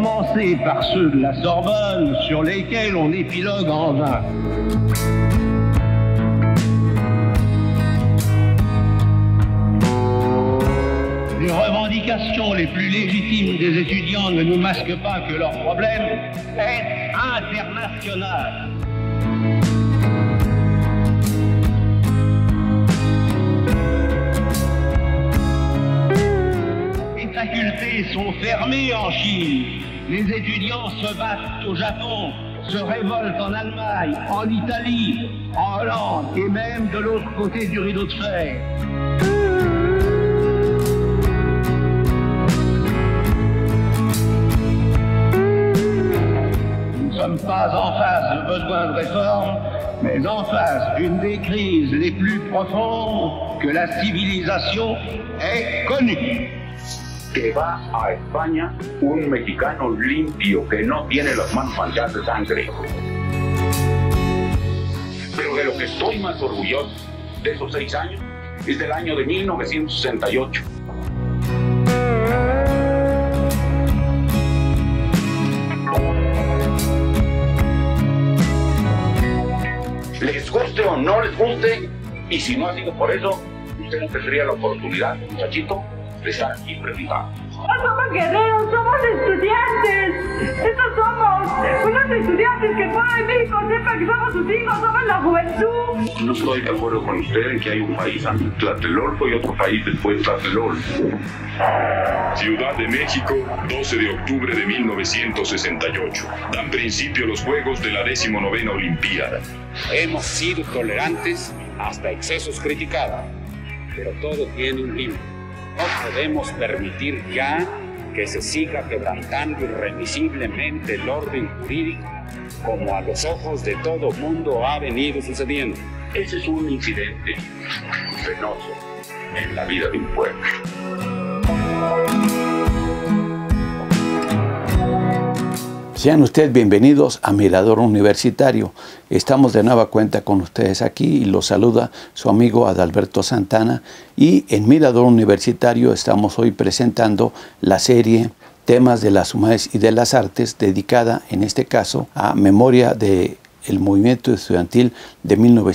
commencer par ceux de la Sorbonne, sur lesquels on épilogue en vain. Les revendications les plus légitimes des étudiants ne nous masquent pas que leur problème est international. Les facultés sont fermées en Chine. Les étudiants se battent au Japon, se révoltent en Allemagne, en Italie, en Hollande et même de l'autre côté du rideau de fer. Nous ne sommes pas en face de besoin de réforme, mais en face d'une des crises les plus profondes que la civilisation ait connues. Que va a España un mexicano limpio, que no tiene las manos manchadas de sangre. Pero de lo que estoy más orgulloso de esos 6 años es del año de 1968. Les guste o no les guste, y si no ha sido por eso, usted no tendría la oportunidad, muchachito, de estar aquí presentado. No somos guerreros, somos estudiantes. Estos somos unos estudiantes que el pueblo de México sepa que somos sus hijos, somos la juventud. No estoy de acuerdo con usted en que hay un país antes Tlatelolco y otro país después Tlatelolco. Ciudad de México, 12 de octubre de 1968. Dan principio los Juegos de la 19ª Olimpiada. Hemos sido tolerantes hasta excesos criticados, pero todo tiene un límite. No podemos permitir ya que se siga quebrantando irremisiblemente el orden jurídico como a los ojos de todo mundo ha venido sucediendo. Ese es un incidente penoso en la vida de un pueblo. Sean ustedes bienvenidos a Mirador Universitario. Estamos de nueva cuenta con ustedes aquí y los saluda su amigo Adalberto Santana. Y en Mirador Universitario estamos hoy presentando la serie Temas de las Humanidades y de las Artes, dedicada en este caso a memoria del movimiento estudiantil de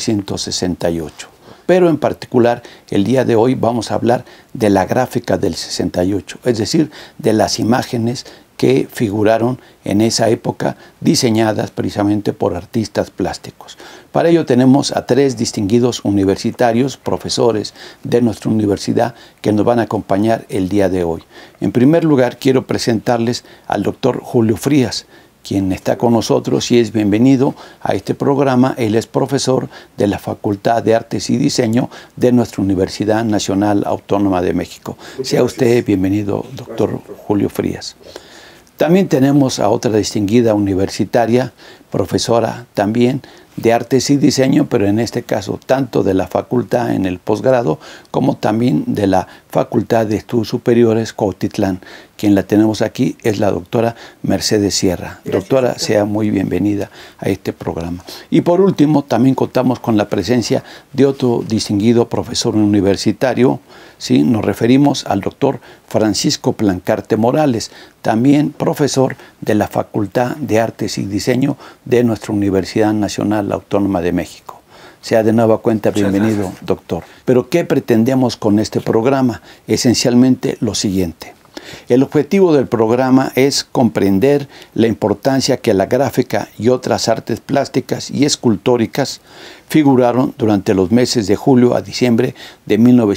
1968. Pero en particular el día de hoy vamos a hablar de la gráfica del 68, es decir, de las imágenes que figuraron en esa época, diseñadas precisamente por artistas plásticos. Para ello tenemos a 3 distinguidos universitarios, profesores de nuestra universidad, que nos van a acompañar el día de hoy. En primer lugar, quiero presentarles al doctor Julio Frías, quien está con nosotros y es bienvenido a este programa. Él es profesor de la Facultad de Artes y Diseño de nuestra Universidad Nacional Autónoma de México. Sea usted bienvenido, doctor Julio Frías. También tenemos a otra distinguida universitaria, profesora también de Artes y Diseño, pero en este caso tanto de la facultad en el posgrado como también de la Facultad de Estudios Superiores Cuautitlán. Quien la tenemos aquí es la doctora Mercedes Sierra. Doctora, sea muy bienvenida a este programa. Y por último, también contamos con la presencia de otro distinguido profesor universitario. ¿Sí? Nos referimos al doctor Francisco Plancarte Morales, también profesor de la Facultad de Artes y Diseño de nuestra Universidad Nacional Autónoma de México. Sea de nueva cuenta bienvenido, doctor. Pero ¿qué pretendemos con este programa? Esencialmente lo siguiente. El objetivo del programa es comprender la importancia que la gráfica y otras artes plásticas y escultóricas figuraron durante los meses de julio a diciembre de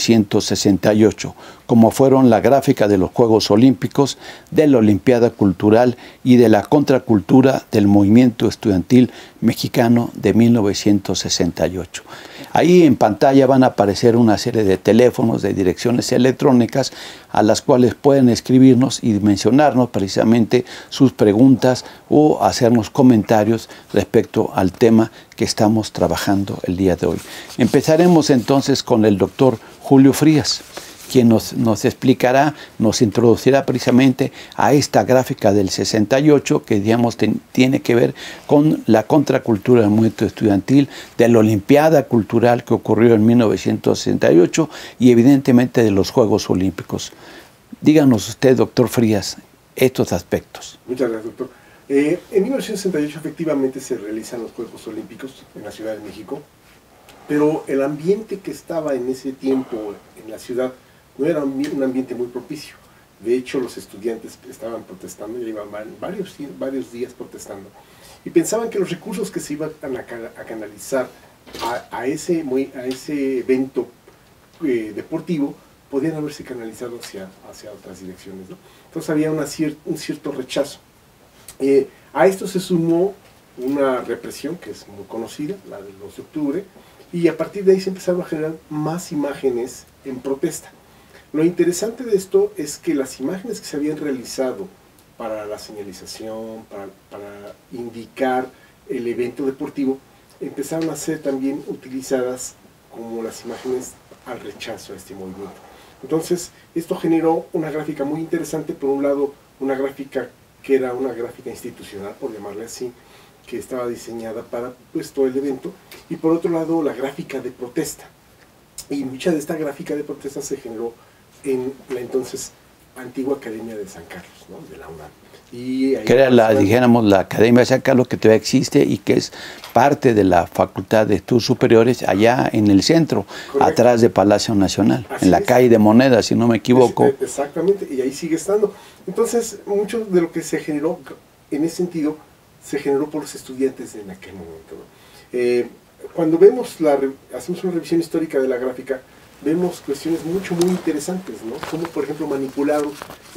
1968, como fueron la gráfica de los Juegos Olímpicos, de la Olimpiada Cultural y de la contracultura del movimiento estudiantil mexicano de 1968. Ahí en pantalla van a aparecer una serie de teléfonos, de direcciones electrónicas a las cuales pueden escribirnos y mencionarnos precisamente sus preguntas o hacernos comentarios respecto al tema que estamos trabajando el día de hoy. Empezaremos entonces con el doctor Julio Frías, quien nos explicará, nos introducirá precisamente a esta gráfica del 68 que digamos tiene que ver con la contracultura del movimiento estudiantil, de la Olimpiada Cultural que ocurrió en 1968 y evidentemente de los Juegos Olímpicos. Díganos usted, doctor Frías, estos aspectos. Muchas gracias, doctor. En 1968 efectivamente se realizan los Juegos Olímpicos en la Ciudad de México, pero el ambiente que estaba en ese tiempo en la ciudad no era un ambiente muy propicio. De hecho, los estudiantes estaban protestando, ya iban varios días protestando, y pensaban que los recursos que se iban a canalizar a ese evento deportivo podían haberse canalizado hacia otras direcciones, ¿no? Entonces había un cierto rechazo. A esto se sumó una represión que es muy conocida, la del 2 de octubre, y a partir de ahí se empezaron a generar más imágenes en protesta. Lo interesante de esto es que las imágenes que se habían realizado para la señalización, para indicar el evento deportivo, empezaron a ser también utilizadas como las imágenes al rechazo a este movimiento. Entonces, esto generó una gráfica muy interesante. Por un lado, una gráfica que era una gráfica institucional, por llamarle así, que estaba diseñada para pues, todo el evento, y por otro lado, la gráfica de protesta. Y mucha de esta gráfica de protesta se generó en la entonces antigua Academia de San Carlos, ¿no? De la UNAM. Y ahí que era dijéramos, la Academia de San Carlos, que todavía existe y que es parte de la Facultad de Estudios Superiores allá en el centro, correcto, atrás de Palacio Nacional, así en la calle de Moneda, si no me equivoco. Exactamente, y ahí sigue estando. Entonces, mucho de lo que se generó en ese sentido, se generó por los estudiantes en aquel momento, ¿no? Cuando hacemos una revisión histórica de la gráfica, vemos cuestiones muy interesantes, ¿no? Como por ejemplo manipularon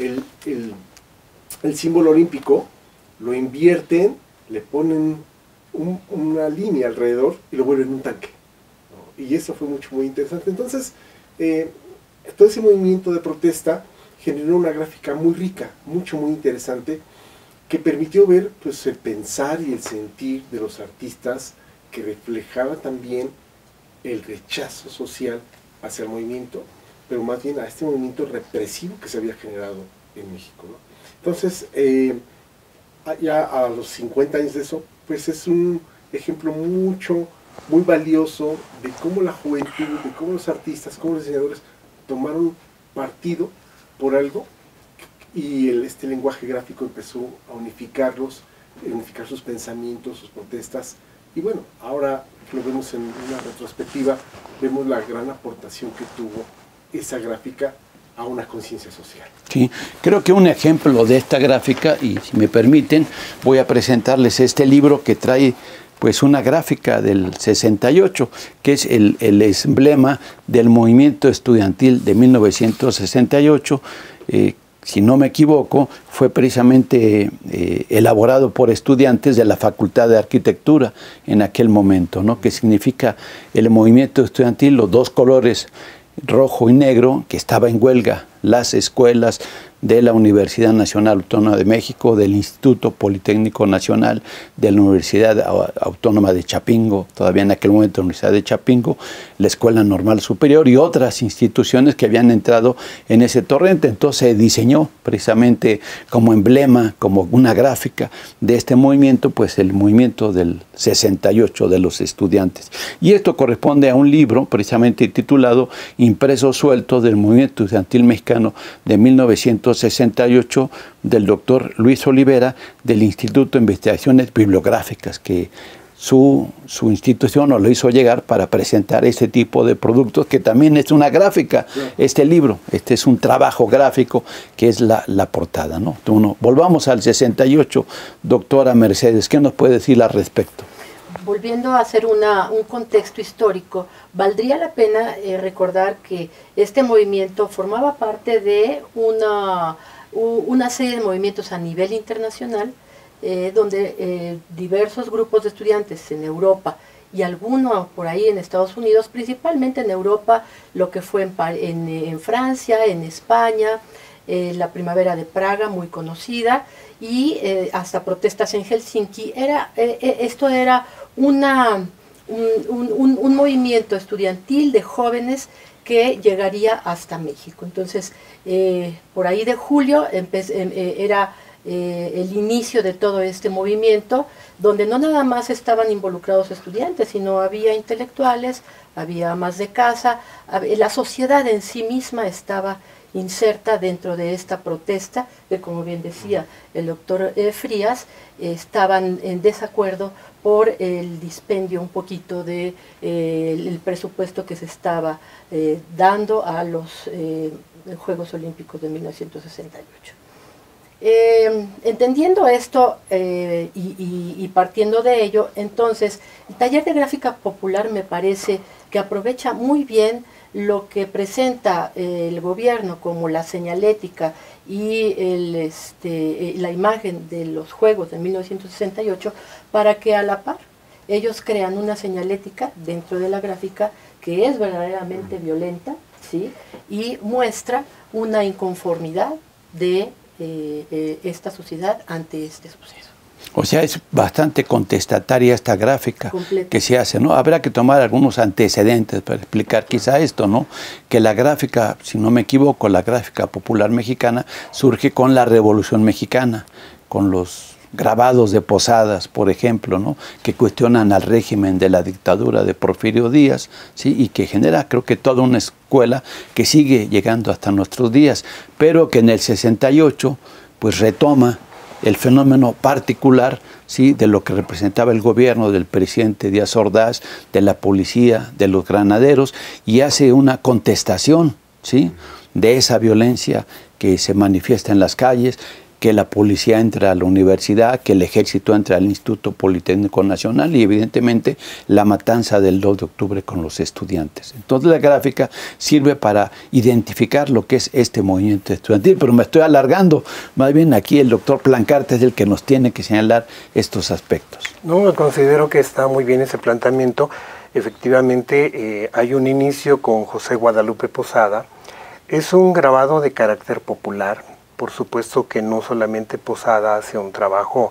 el símbolo olímpico, lo invierten, le ponen una línea alrededor y lo vuelven un tanque, ¿no? Y eso fue muy interesante. Entonces, todo ese movimiento de protesta generó una gráfica muy rica, muy interesante, que permitió ver pues, el pensar y el sentir de los artistas, que reflejaba también el rechazo social hacia el movimiento, pero más bien a este movimiento represivo que se había generado en México, ¿no? Entonces, ya a los 50 años de eso, pues es un ejemplo muy valioso de cómo la juventud, de cómo los artistas, cómo los diseñadores tomaron partido por algo, y este lenguaje gráfico empezó a unificar sus pensamientos, sus protestas, y bueno, ahora lo vemos en una retrospectiva, vemos la gran aportación que tuvo esa gráfica a una conciencia social. Sí, creo que un ejemplo de esta gráfica, y si me permiten, voy a presentarles este libro que trae pues una gráfica del 68, que es el emblema del movimiento estudiantil de 1968, si no me equivoco, fue precisamente elaborado por estudiantes de la Facultad de Arquitectura en aquel momento, ¿no? Que significa el movimiento estudiantil, los dos colores, rojo y negro, que estaba en huelga, las escuelas de la Universidad Nacional Autónoma de México, del Instituto Politécnico Nacional, de la Universidad Autónoma de Chapingo, todavía en aquel momento la Universidad de Chapingo, la Escuela Normal Superior y otras instituciones que habían entrado en ese torrente. Entonces se diseñó precisamente como emblema, como una gráfica de este movimiento, pues el movimiento del 68 de los estudiantes. Y esto corresponde a un libro precisamente titulado Impresos Sueltos del Movimiento Estudiantil Mexicano de 1968 del doctor Luis Olivera del Instituto de Investigaciones Bibliográficas, que su institución nos lo hizo llegar para presentar este tipo de productos, que también es una gráfica, este libro, este es un trabajo gráfico que es la portada, ¿no? Volvamos al 68, doctora Mercedes, ¿qué nos puede decir al respecto? Volviendo a hacer un contexto histórico, valdría la pena recordar que este movimiento formaba parte de una serie de movimientos a nivel internacional, donde diversos grupos de estudiantes en Europa y algunos por ahí en Estados Unidos, principalmente en Europa, lo que fue en Francia, en España, la Primavera de Praga, muy conocida, y hasta protestas en Helsinki. Esto era un movimiento estudiantil de jóvenes que llegaría hasta México. Entonces, por ahí de julio era el inicio de todo este movimiento, donde no nada más estaban involucrados estudiantes, sino había intelectuales, había amas de casa, la sociedad en sí misma estaba inserta dentro de esta protesta, que como bien decía el doctor Frías, estaban en desacuerdo por el dispendio un poquito de el presupuesto que se estaba dando a los Juegos Olímpicos de 1968. Entendiendo esto y partiendo de ello, entonces el taller de gráfica popular me parece que aprovecha muy bien lo que presenta el gobierno como la señalética y la imagen de los Juegos de 1968 para que a la par ellos crean una señalética dentro de la gráfica que es verdaderamente violenta, ¿sí? Y muestra una inconformidad de esta sociedad ante este suceso. O sea, es bastante contestataria esta gráfica que se hace, ¿no? Habrá que tomar algunos antecedentes para explicar quizá esto, ¿no? Que la gráfica, si no me equivoco, la gráfica popular mexicana surge con la Revolución Mexicana, con los grabados de Posadas, por ejemplo, ¿no? Que cuestionan al régimen de la dictadura de Porfirio Díaz, ¿sí? Y que genera, creo que toda una escuela que sigue llegando hasta nuestros días, pero que en el 68 pues retoma el fenómeno particular, ¿sí? De lo que representaba el gobierno del presidente Díaz Ordaz, de la policía, de los granaderos, y hace una contestación, ¿sí? De esa violencia que se manifiesta en las calles, que la policía entra a la universidad, que el ejército entra al Instituto Politécnico Nacional y evidentemente la matanza del 2 de octubre con los estudiantes. Entonces la gráfica sirve para identificar lo que es este movimiento estudiantil, pero me estoy alargando, más bien aquí el doctor Plancarte es el que nos tiene que señalar estos aspectos. No, considero que está muy bien ese planteamiento. Efectivamente hay un inicio con José Guadalupe Posada, es un grabado de carácter popular. Por supuesto que no solamente Posada hace un trabajo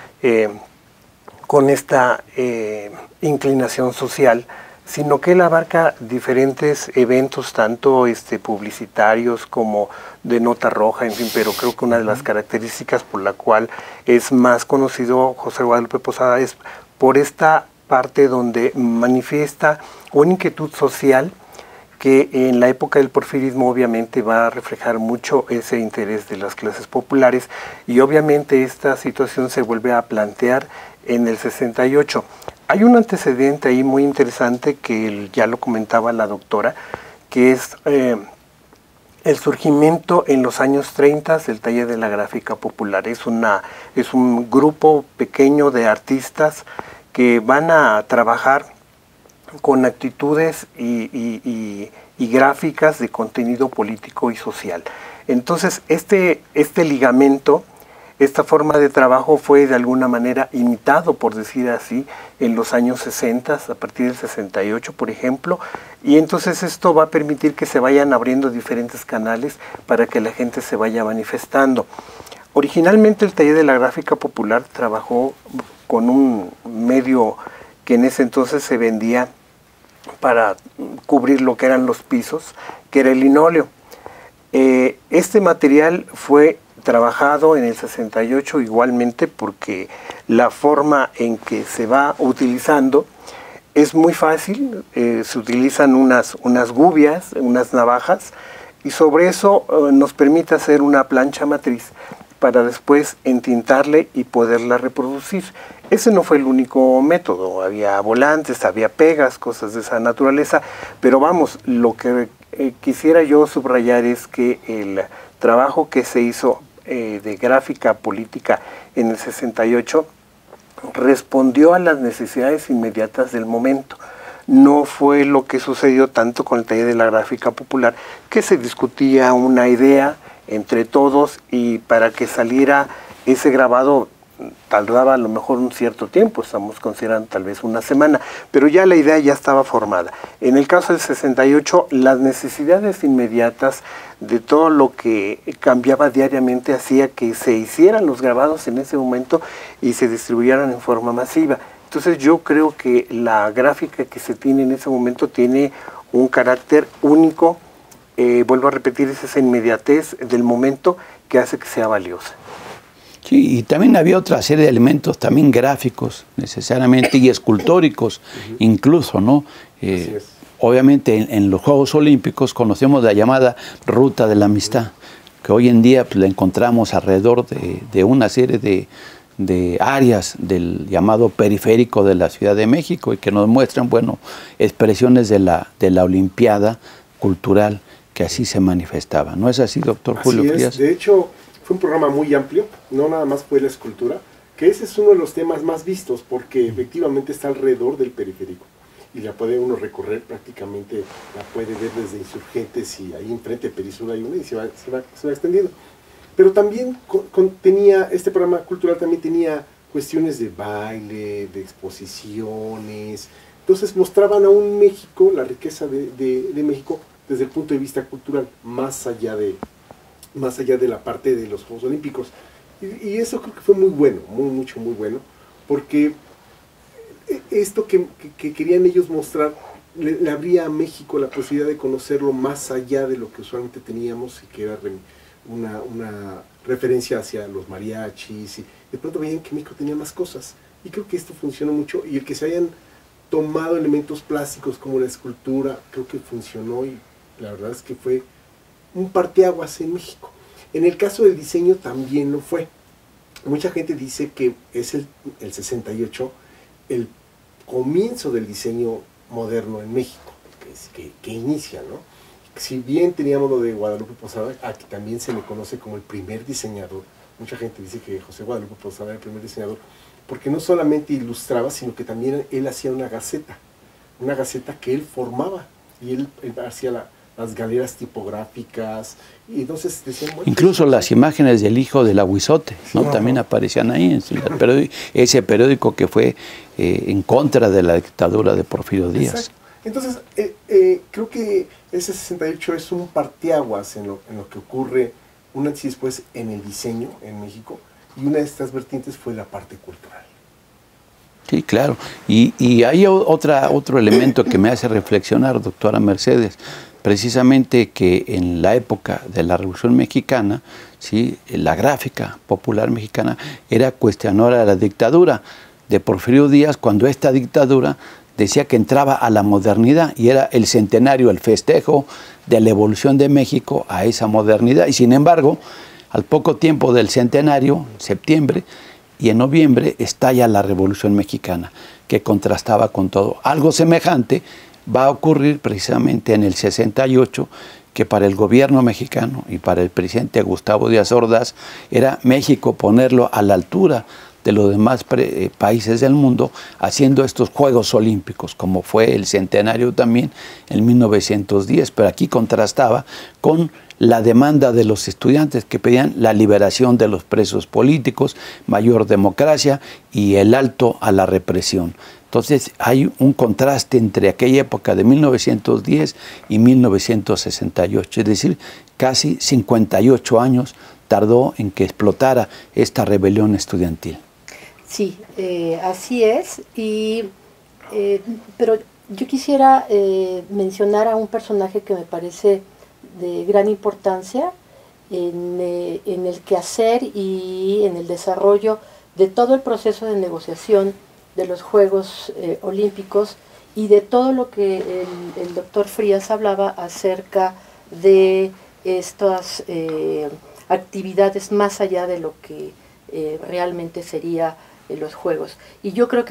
con esta inclinación social, sino que él abarca diferentes eventos, tanto publicitarios como de nota roja, en fin, pero creo que una de las características por la cual es más conocido José Guadalupe Posada es por esta parte donde manifiesta una inquietud social que en la época del porfirismo obviamente va a reflejar mucho ese interés de las clases populares y obviamente esta situación se vuelve a plantear en el 68. Hay un antecedente ahí muy interesante que ya lo comentaba la doctora, que es el surgimiento en los años 30 del taller de la gráfica popular. Es un grupo pequeño de artistas que van a trabajar con actitudes y gráficas de contenido político y social. Entonces, este ligamento, esta forma de trabajo fue de alguna manera imitado, por decir así, en los años 60, a partir del 68, por ejemplo, y entonces esto va a permitir que se vayan abriendo diferentes canales para que la gente se vaya manifestando. Originalmente el taller de la gráfica popular trabajó con un medio que en ese entonces se vendía para cubrir lo que eran los pisos, que era el linóleo. Este material fue trabajado en el 68 igualmente porque la forma en que se va utilizando es muy fácil, se utilizan unas gubias, unas navajas, y sobre eso nos permite hacer una plancha matriz para después entintarle y poderla reproducir. Ese no fue el único método, había volantes, había pegas, cosas de esa naturaleza, pero vamos, lo que quisiera yo subrayar es que el trabajo que se hizo de gráfica política en el 68 respondió a las necesidades inmediatas del momento. No fue lo que sucedió tanto con el taller de la gráfica popular, que se discutía una idea entre todos y para que saliera ese grabado tardaba a lo mejor un cierto tiempo, estamos considerando tal vez una semana, pero ya la idea ya estaba formada. En el caso del 68, las necesidades inmediatas de todo lo que cambiaba diariamente hacía que se hicieran los grabados en ese momento y se distribuyeran en forma masiva. Entonces yo creo que la gráfica que se tiene en ese momento tiene un carácter único, vuelvo a repetir, es esa inmediatez del momento que hace que sea valiosa. Sí, y también había otra serie de elementos también gráficos necesariamente y escultóricos incluso, ¿no? obviamente en los Juegos Olímpicos conocemos la llamada Ruta de la Amistad, que hoy en día pues, la encontramos alrededor de una serie de áreas del llamado periférico de la Ciudad de México y que nos muestran, bueno, expresiones de la Olimpiada cultural que así se manifestaba. ¿No es así, doctor Julio Frías? De hecho, fue un programa muy amplio, no nada más fue la escultura, que ese es uno de los temas más vistos porque efectivamente está alrededor del periférico y la puede uno recorrer prácticamente, la puede ver desde Insurgentes y ahí enfrente de Perisur hay una y se va extendiendo. Pero también tenía, este programa cultural también tenía cuestiones de baile, de exposiciones, entonces mostraban a un México, la riqueza de México desde el punto de vista cultural, más allá de la parte de los Juegos Olímpicos. Y eso creo que fue muy bueno, muy bueno, porque esto que querían ellos mostrar le abría a México la posibilidad de conocerlo más allá de lo que usualmente teníamos y que era una referencia hacia los mariachis, y de pronto veían que México tenía más cosas, y creo que esto funcionó mucho, y el que se hayan tomado elementos plásticos como la escultura, creo que funcionó, y la verdad es que fue un parteaguas en México. En el caso del diseño también lo fue. Mucha gente dice que es el 68 el comienzo del diseño moderno en México, que inicia, ¿no? Si bien teníamos lo de Guadalupe Posada, aquí también se le conoce como el primer diseñador. Mucha gente dice que José Guadalupe Posada era el primer diseñador, porque no solamente ilustraba, sino que también él hacía una gaceta que él formaba, y él hacía las galeras tipográficas, y entonces decían... Bueno, incluso las imágenes del hijo del Aguizote, ¿no? También aparecían ahí en ese periódico que fue en contra de la dictadura de Porfirio Díaz. Exacto. Entonces, creo que ese 68 es un parteaguas en lo que ocurre un antes y después en el diseño en México, y una de estas vertientes fue la parte cultural. Sí, claro. Y hay otro elemento que me hace reflexionar, doctora Mercedes, precisamente que en la época de la Revolución Mexicana, ¿sí?, la gráfica popular mexicana era cuestionadora de la dictadura de Porfirio Díaz, cuando esta dictadura decía que entraba a la modernidad y era el centenario, el festejo de la evolución de México a esa modernidad. Y sin embargo, al poco tiempo del centenario, en septiembre y en noviembre, estalla la Revolución Mexicana, que contrastaba con todo. Algo semejante va a ocurrir precisamente en el 68, que para el gobierno mexicano y para el presidente Gustavo Díaz Ordaz era México ponerlo a la altura de los demás países del mundo, haciendo estos Juegos Olímpicos, como fue el centenario también en 1910, pero aquí contrastaba con la demanda de los estudiantes que pedían la liberación de los presos políticos, mayor democracia y el alto a la represión. Entonces hay un contraste entre aquella época de 1910 y 1968, es decir, casi 58 años tardó en que explotara esta rebelión estudiantil. Sí, así es, pero yo quisiera mencionar a un personaje que me parece de gran importancia en el quehacer y en el desarrollo de todo el proceso de negociación de los Juegos Olímpicos y de todo lo que el doctor Frías hablaba acerca de estas actividades más allá de lo que realmente sería los Juegos. Y yo creo que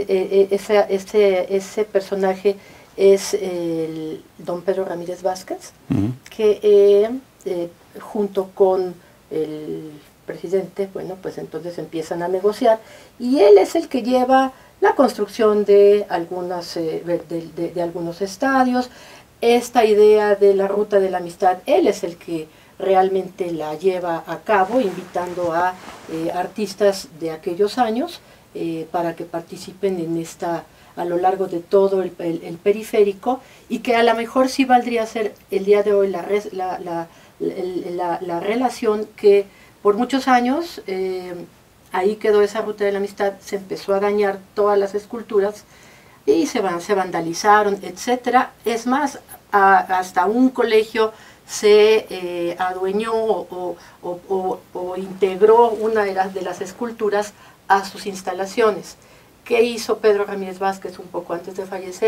ese personaje es el don Pedro Ramírez Vázquez, que junto con el presidente, bueno, pues entonces empiezan a negociar, y él es el que lleva la construcción de algunos estadios, esta idea de la Ruta de la Amistad, él es el que realmente la lleva a cabo, invitando a artistas de aquellos años para que participen en esta, a lo largo de todo el periférico, y que a lo mejor sí valdría ser el día de hoy la relación que por muchos años ahí quedó esa Ruta de la Amistad, se empezó a dañar todas las esculturas y se vandalizaron, etcétera. Es más, hasta un colegio se adueñó o integró una de las esculturas a sus instalaciones. ¿Qué hizo Pedro Ramírez Vázquez un poco antes de fallecer?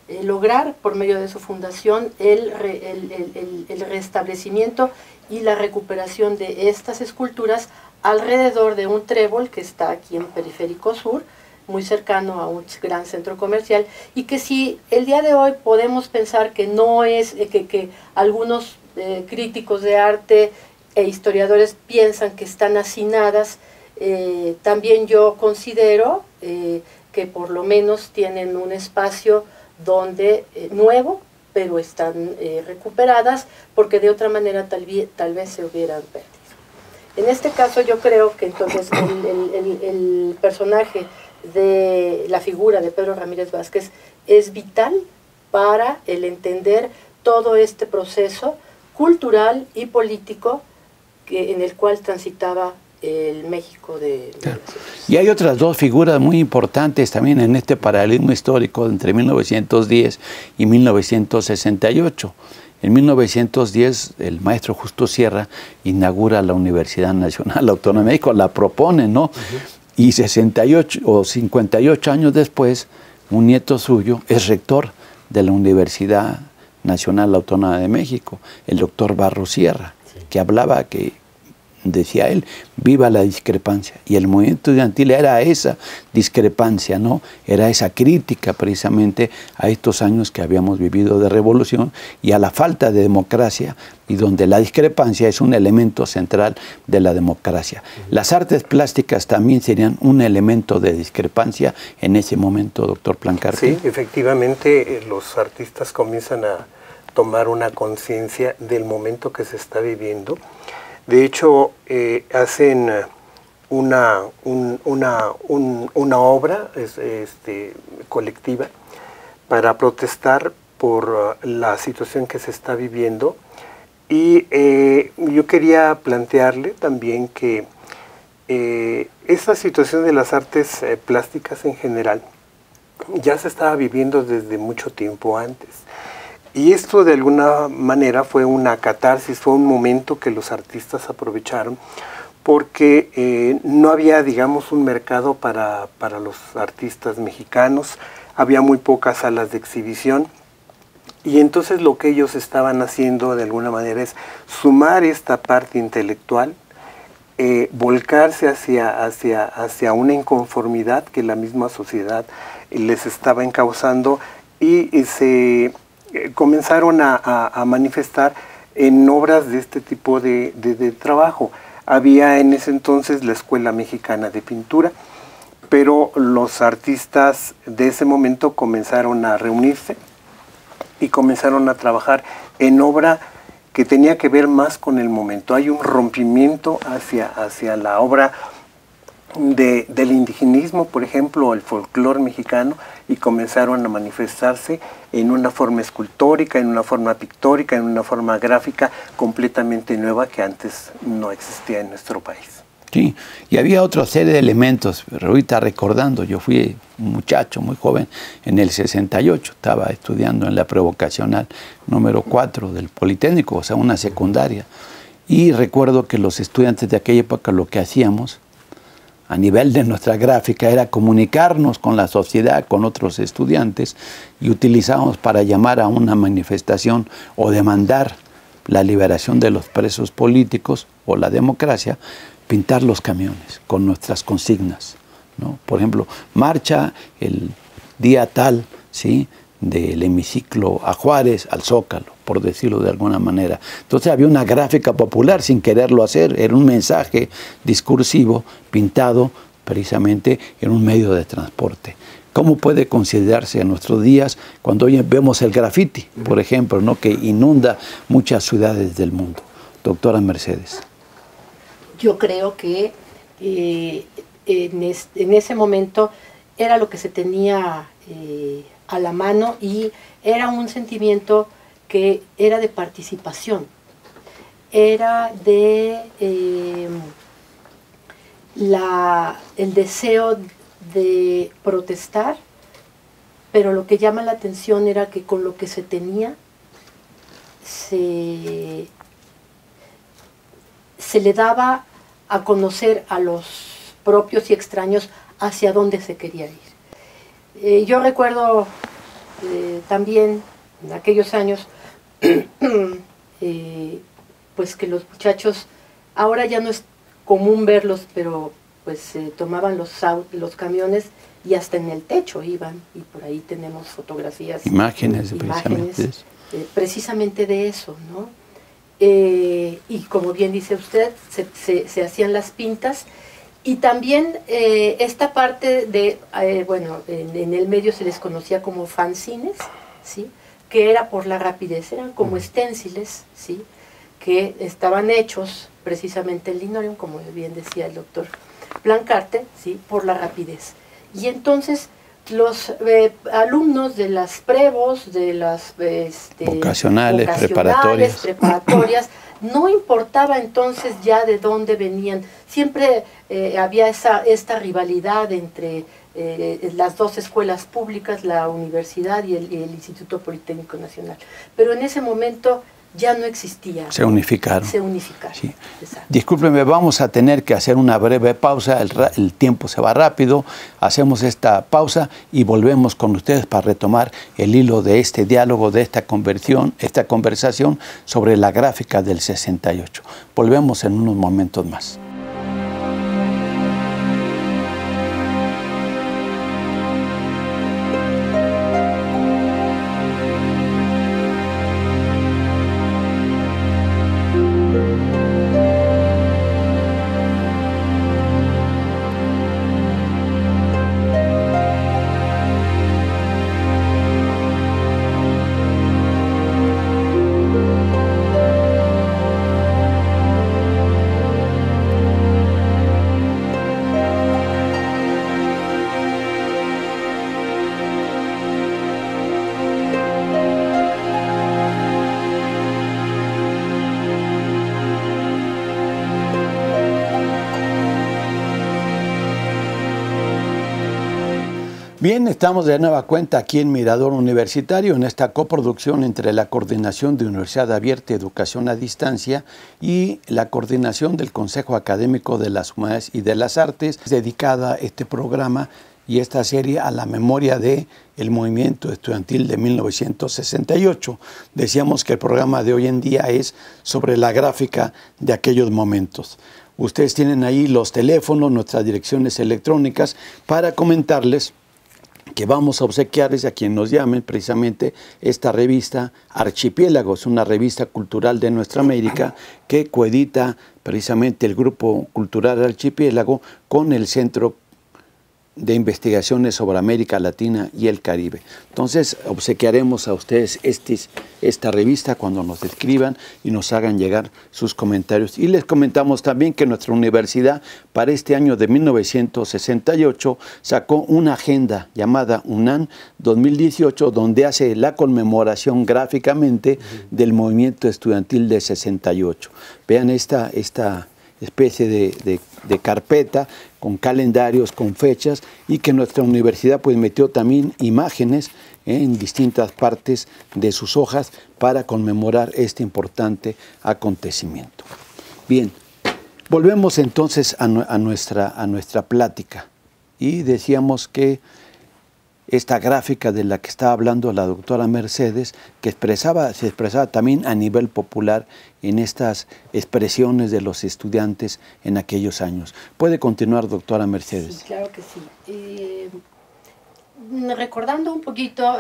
lograr por medio de su fundación el restablecimiento y la recuperación de estas esculturas alrededor de un trébol que está aquí en Periférico Sur, muy cercano a un gran centro comercial, y que si el día de hoy podemos pensar que no es, que algunos críticos de arte e historiadores piensan que están hacinadas, también yo considero que por lo menos tienen un espacio donde nuevo, pero están recuperadas, porque de otra manera tal vez se hubieran perdido. En este caso yo creo que entonces el personaje de la figura de Pedro Ramírez Vázquez es vital para el entender todo este proceso cultural y político en el cual transitaba el México de... Claro. Y hay otras dos figuras muy importantes también en este paralelismo histórico entre 1910 y 1968. En 1910 el maestro Justo Sierra inaugura la Universidad Nacional Autónoma de México, la propone, ¿no? Y 68 o 58 años después, un nieto suyo es rector de la Universidad Nacional Autónoma de México, el doctor Barros Sierra, que hablaba que, decía él, viva la discrepancia. Y el movimiento estudiantil era esa discrepancia, ¿no? Era esa crítica precisamente a estos años que habíamos vivido de revolución y a la falta de democracia, y donde la discrepancia es un elemento central de la democracia. Las artes plásticas también serían un elemento de discrepancia en ese momento, doctor Plancarte. Sí, efectivamente, los artistas comienzan a tomar una conciencia del momento que se está viviendo. De hecho, hacen una obra colectiva para protestar por la situación que se está viviendo. Y yo quería plantearle también que esta situación de las artes plásticas en general ya se estaba viviendo desde mucho tiempo antes. Y esto de alguna manera fue una catarsis, fue un momento que los artistas aprovecharon porque no había, digamos, un mercado para los artistas mexicanos, había muy pocas salas de exhibición, y entonces lo que ellos estaban haciendo de alguna manera es sumar esta parte intelectual, volcarse hacia una inconformidad que la misma sociedad les estaba encauzando, y se comenzaron a manifestar en obras de este tipo de trabajo. Había en ese entonces la Escuela Mexicana de Pintura, pero los artistas de ese momento comenzaron a reunirse y comenzaron a trabajar en obra que tenía que ver más con el momento. Hay un rompimiento hacia la obra del indigenismo, por ejemplo, el folclore mexicano, y comenzaron a manifestarse en una forma escultórica, en una forma pictórica, en una forma gráfica completamente nueva que antes no existía en nuestro país. Sí, y había otra serie de elementos. Ahorita recordando, yo fui un muchacho muy joven en el 68, estaba estudiando en la prevocacional número 4 del Politécnico, o sea, una secundaria, y recuerdo que los estudiantes de aquella época lo que hacíamos a nivel de nuestra gráfica era comunicarnos con la sociedad, con otros estudiantes, y utilizábamos para llamar a una manifestación o demandar la liberación de los presos políticos o la democracia, pintar los camiones con nuestras consignas, ¿no? Por ejemplo, marcha el día tal, ¿sí?, del hemiciclo a Juárez, al Zócalo, por decirlo de alguna manera. Entonces había una gráfica popular sin quererlo hacer, era un mensaje discursivo pintado precisamente en un medio de transporte. ¿Cómo puede considerarse en nuestros días cuando hoy vemos el graffiti, por ejemplo, ¿no?, que inunda muchas ciudades del mundo? Doctora Mercedes. Yo creo que en ese momento era lo que se tenía a la mano, y era un sentimiento que era de participación, era de el deseo de protestar, pero lo que llama la atención era que con lo que se tenía se le daba a conocer a los propios y extraños hacia dónde se quería ir. Yo recuerdo también en aquellos años, pues que los muchachos, ahora ya no es común verlos, pero pues tomaban los camiones y hasta en el techo iban, y por ahí tenemos fotografías, imágenes precisamente de eso, ¿no? Y como bien dice usted, se hacían las pintas, y también esta parte de, bueno, en el medio se les conocía como fanzines, ¿sí?, que era por la rapidez, eran como esténciles, ¿sí?, que estaban hechos precisamente en linoleum, como bien decía el doctor Blancarte, ¿sí?, por la rapidez. Y entonces los alumnos de las prevos, de las vocacionales, preparatorias, no importaba entonces ya de dónde venían, siempre había esta rivalidad entre las dos escuelas públicas, la universidad y el Instituto Politécnico Nacional, pero en ese momento ya no existía. Se unificaron. Se unificaron. Sí. Discúlpeme, vamos a tener que hacer una breve pausa, el tiempo se va rápido, hacemos esta pausa y volvemos con ustedes para retomar el hilo de este diálogo, de esta conversación sobre la gráfica del 68. Volvemos en unos momentos más. Bien, estamos de nueva cuenta aquí en Mirador Universitario, en esta coproducción entre la Coordinación de Universidad Abierta y Educación a Distancia y la coordinación del Consejo Académico de las Humanidades y de las Artes, dedicada este programa y esta serie a la memoria del movimiento estudiantil de 1968. Decíamos que el programa de hoy en día es sobre la gráfica de aquellos momentos. Ustedes tienen ahí los teléfonos, nuestras direcciones electrónicas para comentarles que vamos a obsequiarles a quien nos llamen precisamente esta revista Archipiélago. Es una revista cultural de nuestra América que coedita precisamente el Grupo Cultural Archipiélago con el Centro de Investigaciones sobre América Latina y el Caribe. Entonces obsequiaremos a ustedes esta revista cuando nos escriban y nos hagan llegar sus comentarios. Y les comentamos también que nuestra universidad para este año de 1968 sacó una agenda llamada UNAM 2018, donde hace la conmemoración gráficamente del movimiento estudiantil de 68. Vean esta especie de carpeta con calendarios, con fechas, y que nuestra universidad pues metió también imágenes en distintas partes de sus hojas para conmemorar este importante acontecimiento. Bien, volvemos entonces a nuestra plática y decíamos que esta gráfica de la que estaba hablando la doctora Mercedes, que se expresaba también a nivel popular en estas expresiones de los estudiantes en aquellos años. ¿Puede continuar, doctora Mercedes? Sí, claro que sí. Recordando un poquito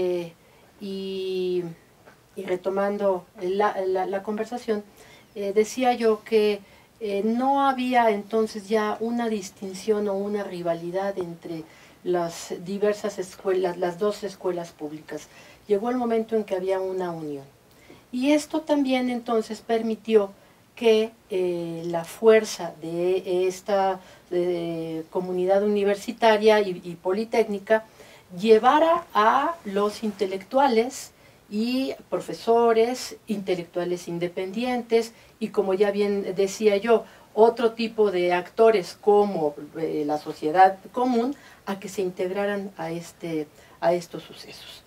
y retomando la conversación, decía yo que no había entonces ya una distinción o una rivalidad entre las diversas escuelas, las dos escuelas públicas. Llegó el momento en que había una unión. Y esto también entonces permitió que la fuerza de esta comunidad universitaria y politécnica llevara a los intelectuales y profesores, intelectuales independientes y, como ya bien decía yo, otro tipo de actores como la sociedad común, a que se integraran a estos sucesos.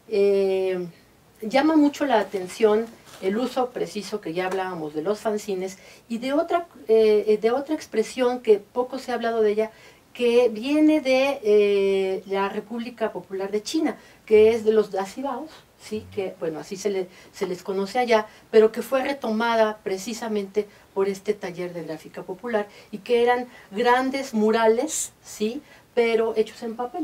Llama mucho la atención el uso preciso, que ya hablábamos, de los fanzines y de otra expresión que poco se ha hablado de ella, que viene de la República Popular de China, que es de los dacibaos, ¿sí? Que, bueno, así se les conoce allá, pero que fue retomada precisamente por este taller de gráfica popular, y que eran grandes murales, ¿sí? Pero hechos en papel.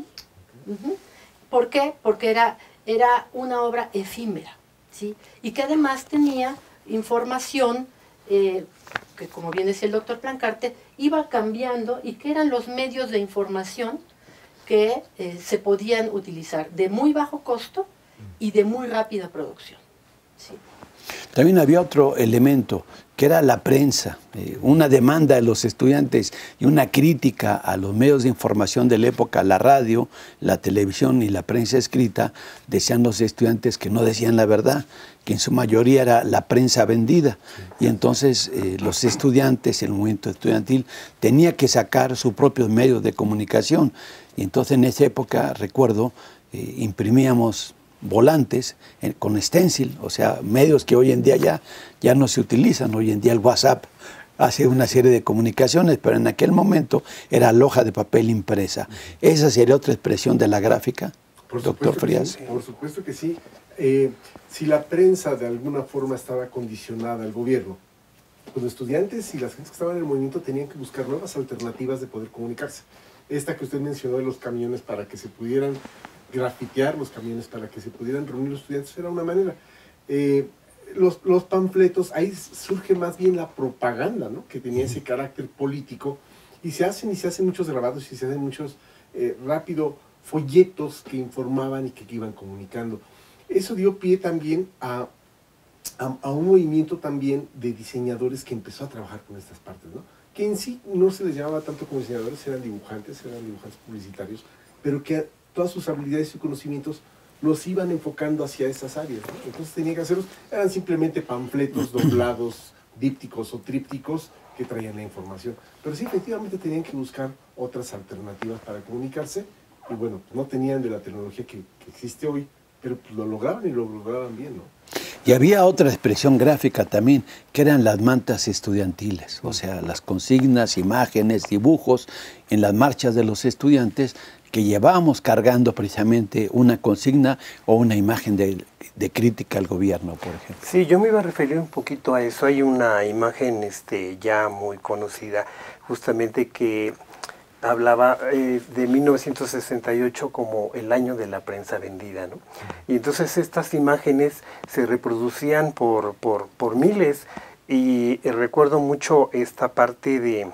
¿Por qué? Porque era una obra efímera, ¿sí? Y que además tenía información que, como bien decía el doctor Plancarte, iba cambiando, y que eran los medios de información que se podían utilizar de muy bajo costo y de muy rápida producción, ¿sí? También había otro elemento, que era la prensa, una demanda de los estudiantes y una crítica a los medios de información de la época, la radio, la televisión y la prensa escrita. Decían los estudiantes que no decían la verdad, que en su mayoría era la prensa vendida. Y entonces los estudiantes, el movimiento estudiantil, tenía que sacar sus propios medios de comunicación. Y entonces en esa época, recuerdo, imprimíamos volantes con stencil, o sea, medios que hoy en día ya no se utilizan. Hoy en día el WhatsApp hace una serie de comunicaciones, pero en aquel momento era la hoja de papel impresa. ¿Esa sería otra expresión de la gráfica, doctor Frías? Sí, por supuesto que sí. Si la prensa de alguna forma estaba condicionada al gobierno, los estudiantes y las gentes que estaban en el movimiento tenían que buscar nuevas alternativas de poder comunicarse. Esta que usted mencionó de los camiones para que se pudieran grafitear los camiones, para que se pudieran reunir los estudiantes, era una manera. Los panfletos, ahí surge más bien la propaganda, ¿no? Que tenía ese carácter político, y se hacen muchos grabados, y se hacen muchos rápido folletos que informaban y que iban comunicando. Eso dio pie también a un movimiento también de diseñadores que empezó a trabajar con estas partes, ¿no? Que en sí no se les llamaba tanto como diseñadores, eran dibujantes publicitarios, pero que todas sus habilidades y conocimientos los iban enfocando hacia esas áreas, ¿no? Entonces tenían que hacerlos, eran simplemente panfletos doblados, dípticos o trípticos que traían la información. Pero sí, efectivamente tenían que buscar otras alternativas para comunicarse, y bueno, no tenían de la tecnología que existe hoy, pero pues lo lograban, y lo lograban bien, ¿no? Y había otra expresión gráfica también, que eran las mantas estudiantiles, o sea, las consignas, imágenes, dibujos en las marchas de los estudiantes, que llevábamos cargando precisamente una consigna o una imagen de crítica al gobierno, por ejemplo. Sí, yo me iba a referir un poquito a eso. Hay una imagen ya muy conocida, justamente, que hablaba de 1968 como el año de la prensa vendida, ¿no? Y entonces estas imágenes se reproducían por miles, y recuerdo mucho esta parte de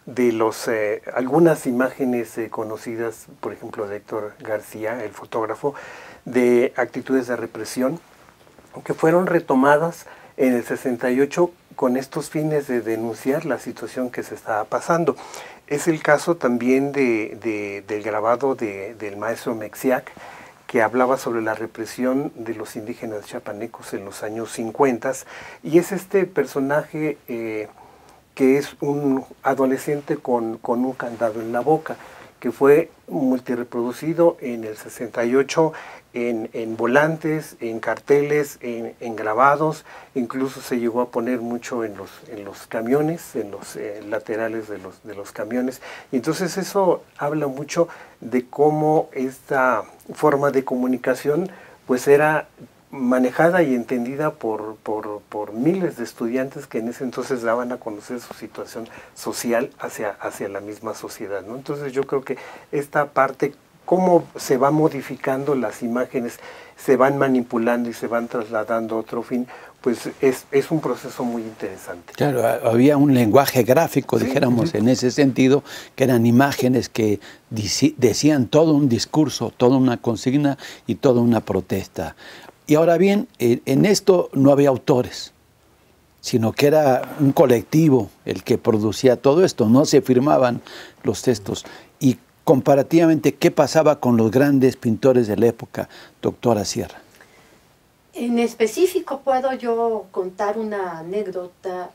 algunas imágenes conocidas, por ejemplo, de Héctor García, el fotógrafo, de actitudes de represión, que fueron retomadas en el 68 con estos fines de denunciar la situación que se estaba pasando. Es el caso también del grabado del maestro Mexiac, que hablaba sobre la represión de los indígenas chiapanecos en los años 50, y es este personaje que es un adolescente con un candado en la boca, que fue multireproducido en el 68 en volantes, en carteles, en grabados. Incluso se llegó a poner mucho en los camiones, en los laterales de los camiones. Y entonces eso habla mucho de cómo esta forma de comunicación pues era manejada y entendida por miles de estudiantes que en ese entonces daban a conocer su situación social hacia la misma sociedad, ¿no? Entonces yo creo que esta parte, cómo se va modificando las imágenes, se van manipulando y se van trasladando a otro fin, pues es un proceso muy interesante. Claro, había un lenguaje gráfico, sí, dijéramos, en ese sentido, que eran imágenes que decían todo un discurso, toda una consigna y toda una protesta. Y ahora bien, en esto no había autores, sino que era un colectivo el que producía todo esto, no se firmaban los textos. Y comparativamente, ¿qué pasaba con los grandes pintores de la época, doctora Sierra? En específico puedo yo contar una anécdota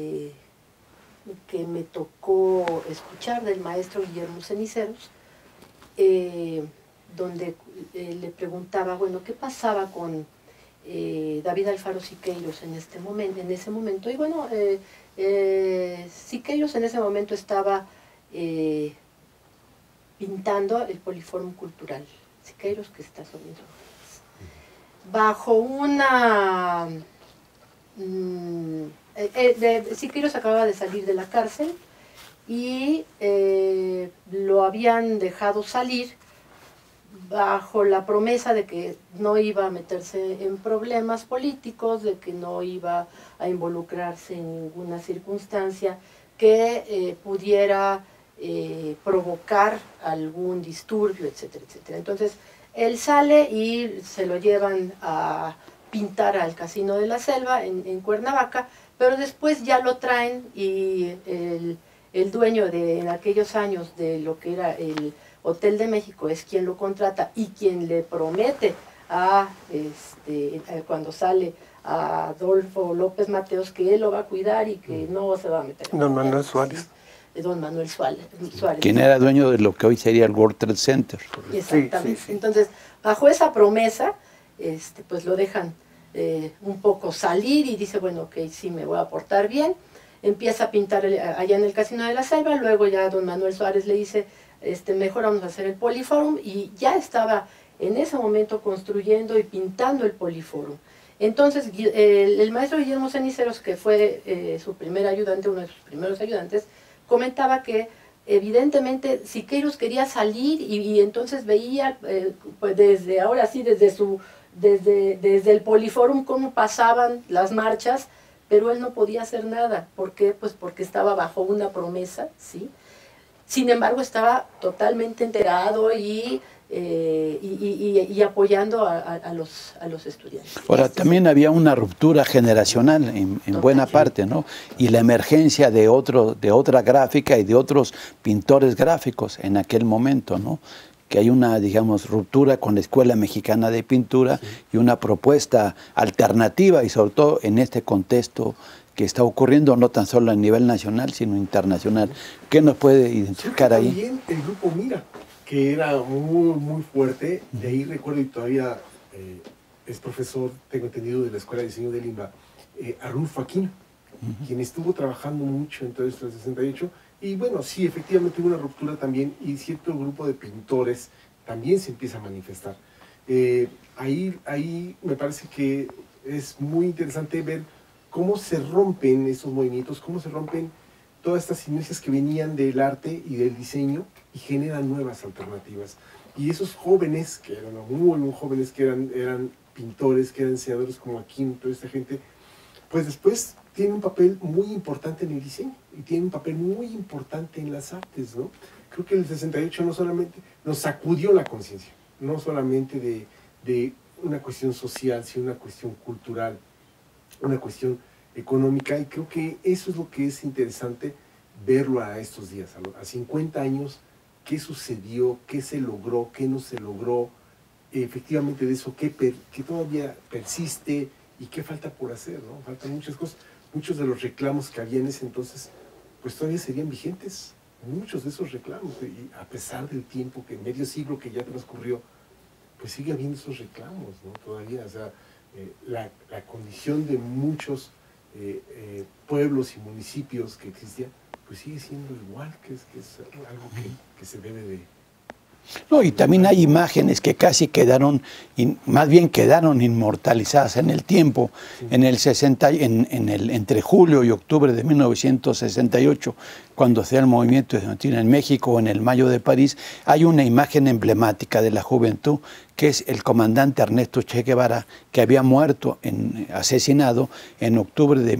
que me tocó escuchar del maestro Guillermo Ceniceros, donde le preguntaba, bueno, ¿qué pasaba con David Alfaro Siqueiros en ese momento? Y bueno, Siqueiros en ese momento estaba pintando el Poliforum Cultural Siqueiros, que está sobre Insurgentes. Bajo una... Siqueiros acababa de salir de la cárcel y lo habían dejado salir bajo la promesa de que no iba a meterse en problemas políticos, de que no iba a involucrarse en ninguna circunstancia que pudiera provocar algún disturbio, etcétera, etcétera. Entonces, él sale y se lo llevan a pintar al Casino de la Selva en Cuernavaca, pero después ya lo traen y el dueño de en aquellos años de lo que era el Hotel de México es quien lo contrata y quien le promete cuando sale a Adolfo López Mateos que él lo va a cuidar y que no se va a meter. Don Manuel Suárez. ¿Sí? Don Manuel Suárez. Quien era dueño de lo que hoy sería el World Trade Center. Exactamente. Sí. Entonces, bajo esa promesa, pues lo dejan un poco salir y dice, bueno, ok, sí, me voy a portar bien. Empieza a pintar allá en el Casino de la Selva, luego ya don Manuel Suárez le dice, mejor vamos a hacer el Poliforum, y ya estaba en ese momento construyendo y pintando el Poliforum. Entonces, el maestro Guillermo Ceniceros, que fue su primer ayudante, uno de sus primeros ayudantes, comentaba que evidentemente Siqueiros quería salir y entonces veía, pues desde ahora sí, desde el Poliforum cómo pasaban las marchas, pero él no podía hacer nada. ¿Por qué? Pues porque estaba bajo una promesa, ¿sí? Sin embargo, estaba totalmente enterado y apoyando a los estudiantes. Ahora, también había una ruptura generacional en buena parte, ¿no? Y la emergencia de otra gráfica y de otros pintores gráficos en aquel momento, ¿no? Que hay una, digamos, ruptura con la Escuela Mexicana de Pintura y una propuesta alternativa, y sobre todo en este contexto que está ocurriendo no tan solo a nivel nacional, sino internacional. ¿Qué nos puede identificar ahí? También el grupo Mira, que era muy, muy fuerte. De ahí recuerdo, y todavía es profesor, tengo entendido, de la Escuela de Diseño de Lima, Arnulfo Aquino, quien estuvo trabajando mucho en todo esto del 68. Y bueno, sí, efectivamente hubo una ruptura también, y cierto grupo de pintores también se empieza a manifestar. Ahí me parece que es muy interesante ver cómo se rompen esos movimientos, cómo se rompen todas estas inercias que venían del arte y del diseño y generan nuevas alternativas. Y esos jóvenes, que eran muy, muy jóvenes, que eran pintores, que eran diseñadores como Aquino, toda esta gente, pues después tienen un papel muy importante en el diseño y tienen un papel muy importante en las artes, ¿no? Creo que el 68 no solamente nos sacudió la conciencia, no solamente de una cuestión social, sino una cuestión cultural, una cuestión económica, y creo que eso es lo que es interesante verlo a estos días, a 50 años, qué sucedió, qué se logró, qué no se logró, efectivamente de eso, qué todavía persiste y qué falta por hacer, ¿no? Faltan muchas cosas. Muchos de los reclamos que había en ese entonces, pues todavía serían vigentes, muchos de esos reclamos, y a pesar del tiempo, que medio siglo que ya transcurrió, pues sigue habiendo esos reclamos, ¿no? Todavía, o sea, la condición de muchos pueblos y municipios que existían, pues sigue siendo igual, que es algo que se debe de... No, y también hay imágenes que casi quedaron, más bien quedaron inmortalizadas en el tiempo. Sí. Entre julio y octubre de 1968, cuando se da el movimiento estudiantil en México, en el Mayo de París, hay una imagen emblemática de la juventud, que es el comandante Ernesto Che Guevara, que había muerto, asesinado en octubre de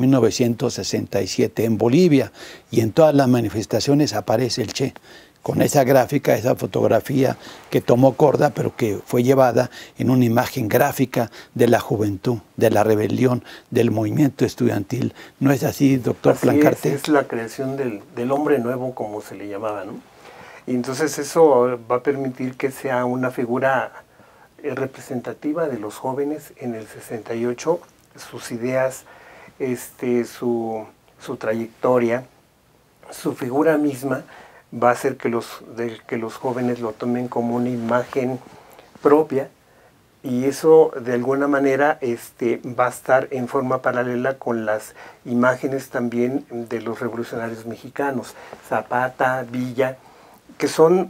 1967 en Bolivia, y en todas las manifestaciones aparece el Che, con esa gráfica, esa fotografía que tomó Korda, pero que fue llevada en una imagen gráfica de la juventud, de la rebelión, del movimiento estudiantil. ¿No es así, doctor Plancarte? Es la creación del hombre nuevo, como se le llamaba, ¿no? Y entonces eso va a permitir que sea una figura representativa de los jóvenes en el 68, sus ideas, su trayectoria, su figura misma, va a hacer que los jóvenes lo tomen como una imagen propia, y eso de alguna manera va a estar en forma paralela con las imágenes también de los revolucionarios mexicanos, Zapata, Villa, que son,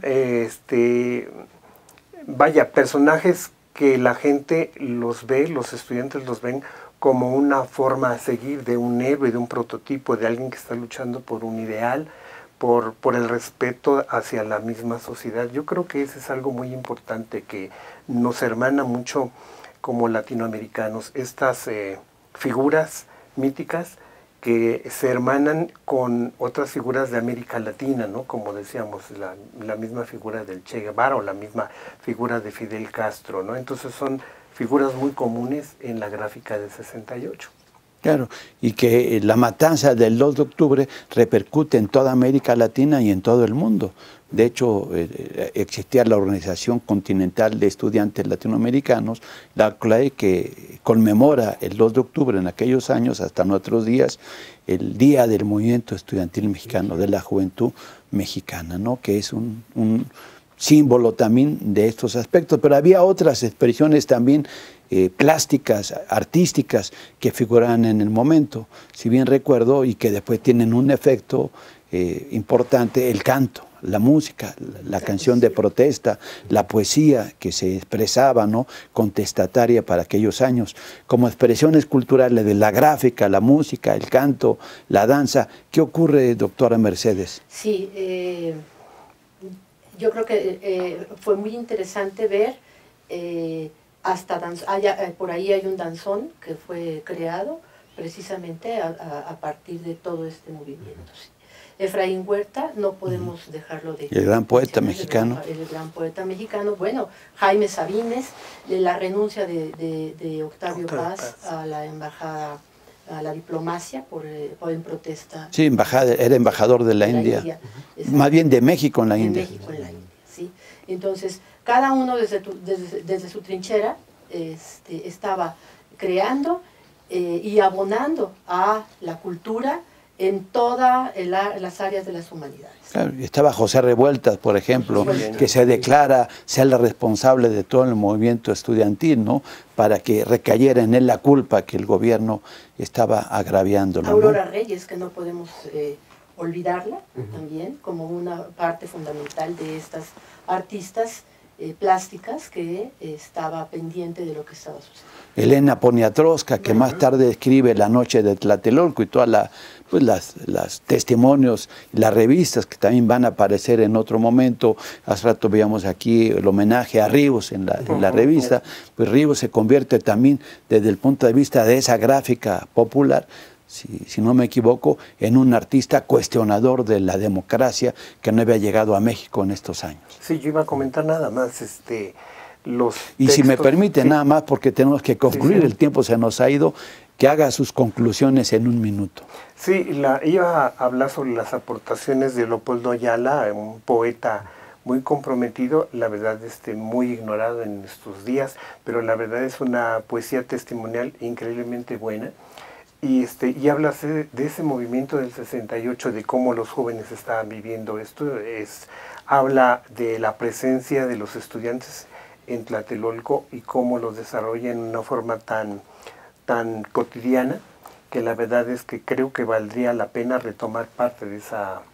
vaya, personajes que la gente los ve, los estudiantes los ven como una forma a seguir de un héroe, de un prototipo, de alguien que está luchando por un ideal, por el respeto hacia la misma sociedad. Yo creo que eso es algo muy importante que nos hermana mucho como latinoamericanos, estas figuras míticas que se hermanan con otras figuras de América Latina, ¿no? Como decíamos, la misma figura del Che Guevara o la misma figura de Fidel Castro, ¿no? Entonces son figuras muy comunes en la gráfica del 68. Claro, y que la matanza del 2 de octubre repercute en toda América Latina y en todo el mundo. De hecho, existía la Organización Continental de Estudiantes Latinoamericanos, la CLAE, que conmemora el 2 de octubre en aquellos años, hasta nuestros días, el Día del Movimiento Estudiantil Mexicano, de la Juventud Mexicana, ¿no? Que es un símbolo también de estos aspectos. Pero había otras expresiones también plásticas, artísticas, que figuraban en el momento, si bien recuerdo, y que después tienen un efecto importante: el canto, la música, la canción de protesta, la poesía que se expresaba, ¿no?, contestataria para aquellos años, como expresiones culturales de la gráfica, la música, el canto, la danza. ¿Qué ocurre, doctora Mercedes? Sí, yo creo que fue muy interesante ver, por ahí hay un danzón que fue creado precisamente a partir de todo este movimiento. Sí. Efraín Huerta, no podemos dejarlo de... El gran poeta mexicano. El gran poeta mexicano. Bueno, Jaime Sabines, la renuncia de Octavio Paz a la embajada, a la diplomacia por en protesta. Sí, era embajador de la India. Más bien de México en la India. De México en la India, sí. Entonces, cada uno desde su trinchera estaba creando y abonando a la cultura en todas las áreas de las humanidades. Claro, estaba José Revueltas, por ejemplo, que se declara ser el responsable de todo el movimiento estudiantil, ¿no?, para que recayera en él la culpa que el gobierno estaba agraviándolo, ¿no? Aurora Reyes, que no podemos olvidarla también, como una parte fundamental de estas artistas plásticas que estaba pendiente de lo que estaba sucediendo. Elena Poniatowska, que más tarde escribe La Noche de Tlatelolco, y todas las testimonios y las revistas que también van a aparecer en otro momento. Hace rato veíamos aquí el homenaje a Ríos en la revista. Pues Ríos se convierte también, desde el punto de vista de esa gráfica popular, si no me equivoco, en un artista cuestionador de la democracia que no había llegado a México en estos años. Sí, yo iba a comentar nada más los y textos, si me permite, sí, nada más, porque tenemos que concluir, sí. El tiempo se nos ha ido, que haga sus conclusiones en un minuto. Sí, iba a hablar sobre las aportaciones de Leopoldo Ayala, un poeta muy comprometido, la verdad muy ignorado en estos días, pero la verdad es una poesía testimonial increíblemente buena. Y habla de ese movimiento del 68, de cómo los jóvenes estaban viviendo esto. Habla de la presencia de los estudiantes en Tlatelolco y cómo los desarrollan de una forma tan cotidiana, que la verdad es que creo que valdría la pena retomar parte de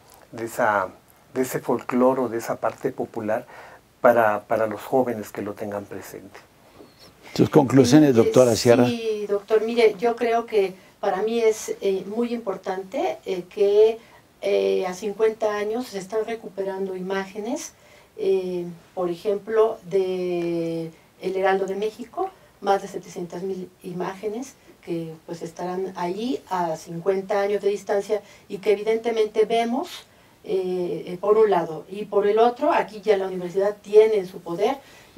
ese folclore o de esa parte popular para los jóvenes que lo tengan presente. ¿Sus conclusiones, doctora Sierra? Sí, doctor, mire, yo creo que para mí es muy importante que a 50 años se están recuperando imágenes, por ejemplo, de El Heraldo de México, más de 700,000 imágenes que pues estarán allí a 50 años de distancia y que evidentemente vemos por un lado, y por el otro, aquí ya la universidad tiene en su poder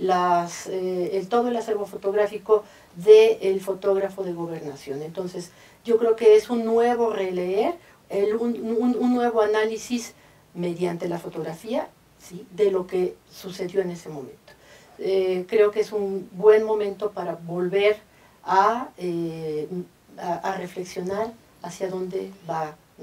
todo el acervo fotográfico del fotógrafo de Gobernación. Entonces, yo creo que es un nuevo releer, un nuevo análisis mediante la fotografía, ¿sí?, de lo que sucedió en ese momento. Creo que es un buen momento para volver a reflexionar hacia dónde va nuestro país.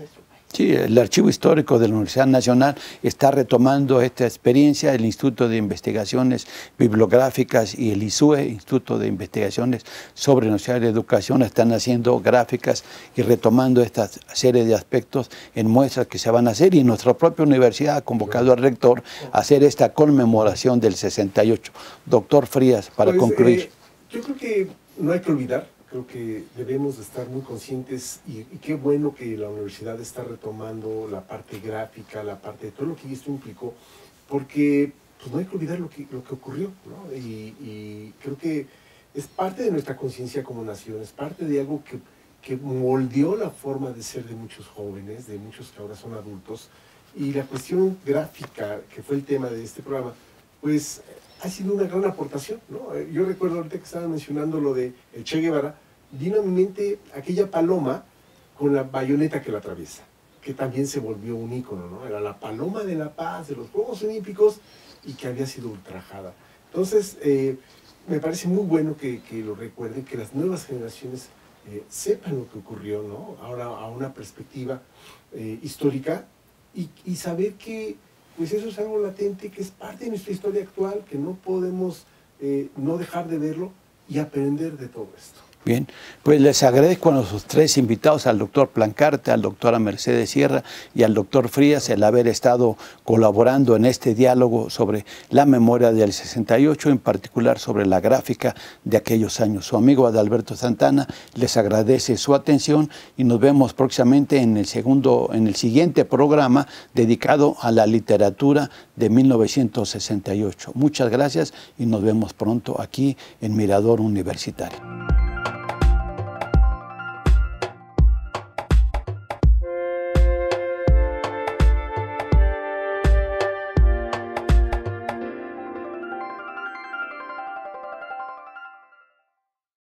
Sí, el Archivo Histórico de la Universidad Nacional está retomando esta experiencia. El Instituto de Investigaciones Bibliográficas y el ISUE, Instituto de Investigaciones sobre la Universidad de Educación, están haciendo gráficas y retomando esta serie de aspectos en muestras que se van a hacer. Y nuestra propia universidad ha convocado al rector a hacer esta conmemoración del 68. Doctor Frías, para concluir. Yo creo que no hay que olvidar. Creo que debemos de estar muy conscientes y qué bueno que la universidad está retomando la parte gráfica, la parte de todo lo que esto implicó, porque pues, no hay que olvidar lo que ocurrió, ¿no? Y creo que es parte de nuestra conciencia como nación, es parte de algo que moldeó la forma de ser de muchos jóvenes, de muchos que ahora son adultos, y la cuestión gráfica, que fue el tema de este programa, pues ha sido una gran aportación, ¿no? Yo recuerdo ahorita que estaban mencionando lo de el Che Guevara, vino a mi mente aquella paloma con la bayoneta que la atraviesa, que también se volvió un ícono, ¿no? Era la paloma de la paz de los Juegos Olímpicos y que había sido ultrajada. Entonces, me parece muy bueno que lo recuerden, que las nuevas generaciones sepan lo que ocurrió, ¿no? Ahora a una perspectiva histórica y saber que pues eso es algo latente, que es parte de nuestra historia actual, que no podemos no dejar de verlo y aprender de todo esto. Bien, pues les agradezco a nuestros tres invitados, al doctor Plancarte, al doctora Mercedes Sierra y al doctor Frías, el haber estado colaborando en este diálogo sobre la memoria del 68, en particular sobre la gráfica de aquellos años. Su amigo Adalberto Santana les agradece su atención y nos vemos próximamente en el siguiente programa dedicado a la literatura de 1968. Muchas gracias y nos vemos pronto aquí en Mirador Universitario.